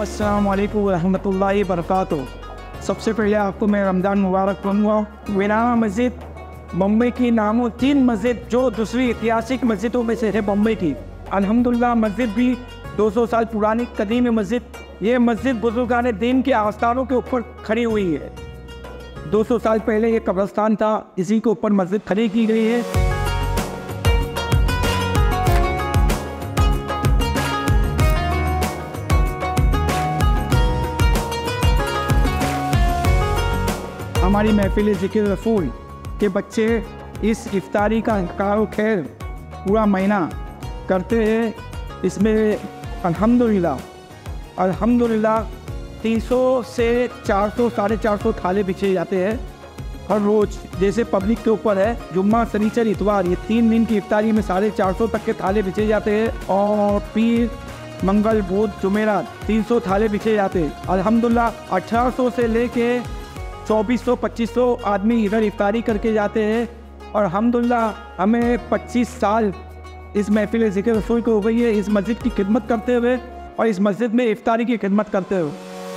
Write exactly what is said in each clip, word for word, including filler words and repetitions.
अस्सलाम वालेकुम रहमतुल्लाहि बरकातुहू। सबसे पहले आपको मैं रमज़ान मुबारक कहूँगा। वीराना मस्जिद बम्बई की नामो तीन मस्जिद जो दूसरी ऐतिहासिक मस्जिदों में से है बम्बई की। अल्हम्दुलिल्लाह मस्जिद भी दो सौ साल पुरानी कदीम मस्जिद। ये मस्जिद बुजुर्गान दीन के आस्थानों के ऊपर खड़ी हुई है। दो सौ साल पहले ये कब्रस्तान था, इसी के ऊपर मस्जिद खड़ी की गई है। हमारी महफिल ज़िक्र रसूल के बच्चे इस इफ्तारी का कारो खैर पूरा महीना करते हैं। इसमें अल्हम्दुलिल्लाह अल्हम्दुलिल्लाह तीन सौ से चार सौ साढ़े चार सौ थाले बिछे जाते हैं हर रोज़। जैसे पब्लिक के ऊपर है, जुम्मा शनिचर इतवार ये तीन दिन की इफ्तारी में साढ़े चार सौ तक के थाले बिछे जाते हैं। और पीर मंगल बुध जुमेरात तीन सौ थाले बिछे जाते हैं। अल्हम्दुलिल्लाह अठारह सौ से लेके चौबीस सौ पच्चीस सौ आदमी इधर इफ्तारी करके जाते हैं। और अल्हम्दुलिल्लाह हमें पच्चीस साल इस महफिल ज़िक्र रसूल को हो गई है, इस मस्जिद की खिदमत करते हुए और इस मस्जिद में इफ्तारी की खिदमत करते हुए।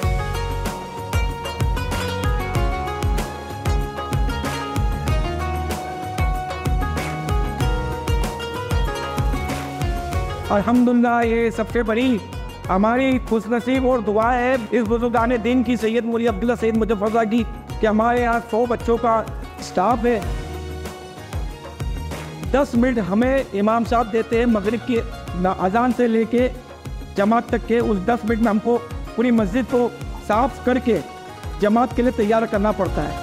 अल्हम्दुलिल्लाह ये सबसे बड़ी हमारी खुशनसीब और दुआ है इस बुजुर्गान दीन की सैयद मौलवी अब्दुल्ला सैयद मुज़फ़्फ़र की कि हमारे यहाँ सौ बच्चों का स्टाफ है। दस मिनट हमें इमाम साहब देते हैं मगरिब की अजान से लेके जमात तक के। उस दस मिनट में हमको पूरी मस्जिद को साफ करके जमात के लिए तैयार करना पड़ता है।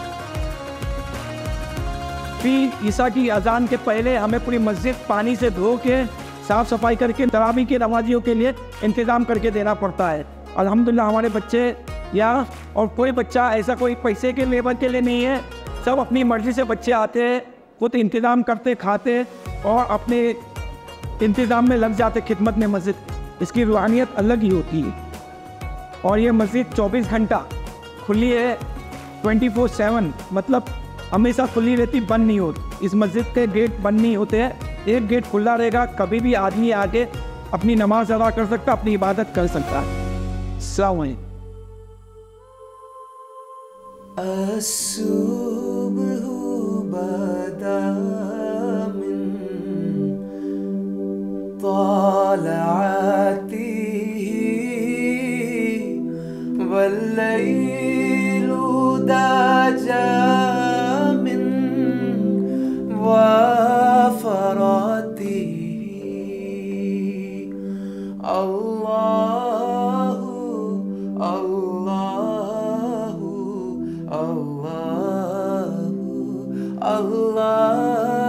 फिर ईसा की अजान के पहले हमें पूरी मस्जिद पानी से धो के साफ़ सफाई करके तरावी के नमाजियों के लिए इंतज़ाम करके देना पड़ता है। अल्हम्दुलिल्लाह हमारे बच्चे यहाँ, और कोई बच्चा ऐसा कोई पैसे के लेबर के लिए नहीं है, सब अपनी मर्ज़ी से बच्चे आते हैं, खुद इंतज़ाम करते खाते और अपने इंतज़ाम में लग जाते खिदमत में। मस्जिद इसकी रूहानियत अलग ही होती है। और ये मस्जिद चौबीस घंटा खुली है, ट्वेंटी फोर सेवन, मतलब हमेशा खुली रहती, बंद नहीं होती। इस मस्जिद के गेट बंद नहीं होते हैं, एक गेट खुला रहेगा। कभी भी आदमी आके अपनी नमाज अदा कर सकता, अपनी इबादत कर सकता है। अस्सलाम वालेकुम। अस्सुब्हु बदा मिन तलअतिही वल्लैलु दाजा मिन वफरतिही। अल्लाहु अल्लाहु अल्लाहु अल्लाह।